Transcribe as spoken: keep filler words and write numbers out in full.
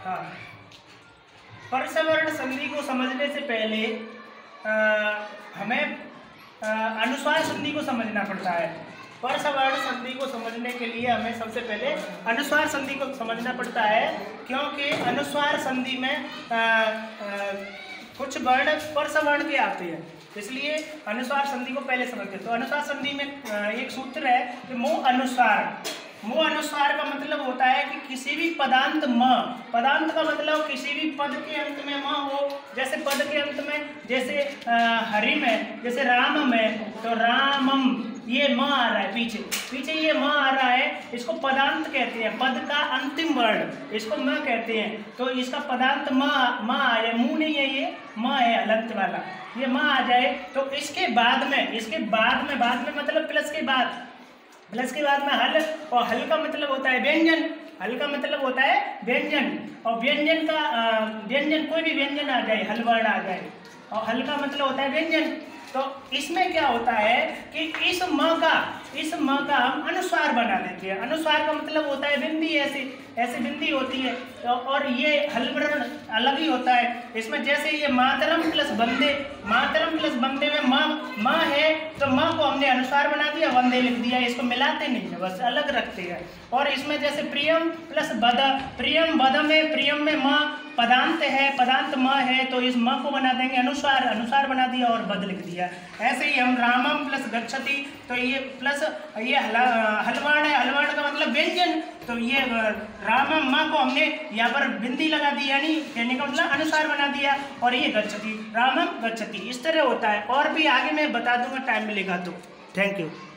हाँ, परसवर्ण संधि को समझने से पहले आ, हमें आ, अनुस्वार संधि को समझना पड़ता है। परसवर्ण संधि को समझने के लिए हमें सबसे पहले अनुस्वार संधि को समझना पड़ता है, क्योंकि अनुस्वार संधि में आ, आ, कुछ वर्ण परसवर्ण के आते हैं, इसलिए अनुस्वार संधि को पहले समझते हैं। तो अनुस्वार संधि में एक सूत्र है कि मुँह अनुस्वार। मुँह अनुस्वार का मतलब होता है कि किसी भी पदांत म, पदांत का मतलब किसी भी पद के अंत में म हो। जैसे पद के अंत में, जैसे हरि में, जैसे राम में, तो रामम, ये म आ रहा है पीछे, पीछे ये म आ रहा है, इसको पदांत कहते हैं। पद का अंतिम वर्ण इसको म कहते हैं। तो इसका पदांत म म आ जाए, मुँह नहीं है ये, म है हलंत वाला, ये म आ जाए तो इसके बाद में, इसके बाद में, बाद में मतलब प्लस के बाद, प्लस के बाद में हल, और हल का मतलब होता है व्यंजन, हल का मतलब होता है व्यंजन, और व्यंजन का व्यंजन कोई भी व्यंजन आ जाए, हल वर्ण आ जाए, और हल का मतलब होता है व्यंजन। तो इसमें क्या होता है कि इस म का, इस म का हम अनुस्वार बना लेते हैं। अनुस्वार का मतलब होता है बिंदी, ऐसे ऐसे बिंदी होती है, और ये हल वर्ण अलग ही होता है। इसमें जैसे ये मातरम प्लस बंदे, मातरम प्लस बंदे में म म है, तो म को हमने अनुस्वार बना दिया, वंदे लिख दिया, इसको मिलाते नहीं है, बस अलग रखते हैं। और इसमें जैसे प्रियम प्लस बद, प्रियम बद में, प्रियम में म पदांत है, पदांत म है, तो इस म को बना देंगे अनुस्वार, अनुस्वार बना दिया और बद लिख दिया। ऐसे ही हम रामम प्लस गच्छति, तो ये प्लस ये हलवाण है, हलवाण का मतलब व्यंजन, तो ये रामम म को हमने यहाँ पर बिंदी लगा दी, यानी कहने का मतलब अनुस्वार बना दिया, और ये गच्छति, रामम गच्छति, इस तरह होता है। और भी आगे मैं बता दूंगा टाइम मिलेगा तो। Thank you.